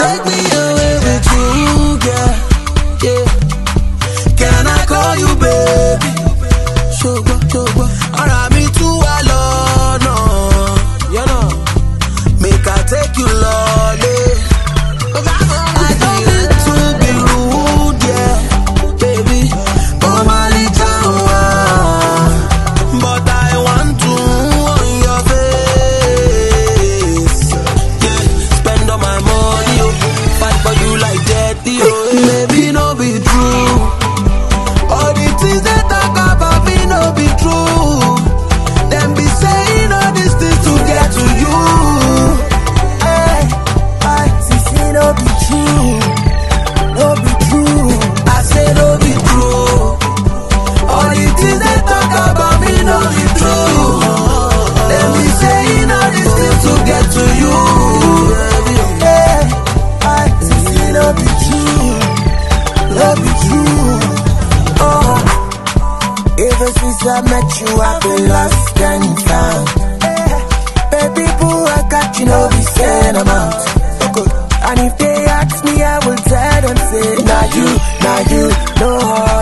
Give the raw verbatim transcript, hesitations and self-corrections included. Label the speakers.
Speaker 1: Take me away with you, yeah, yeah. Can I call you baby? Sugar, sugar. Alright, me too alone, no. You know, make I take you lolly. I don't mean to be rude, yeah, baby. Oh my little one, but I want to on your face, yeah. Spend all my money, oh, fight for you like that, oh. Maybe no be true. All the things they talk about me no be true. Them be saying all these things to get to you. Hey, I see no be true, no be true. I say no be true. All the things they talk about me no be true. Them be saying all these things to get to you. Hey, I see no be true, no be true. Oh, ever since I met you, I've been lost and found. Baby boo, I got you, no be saying I'm out. And if they ask me, I will tell them, say, nah you, nah you, no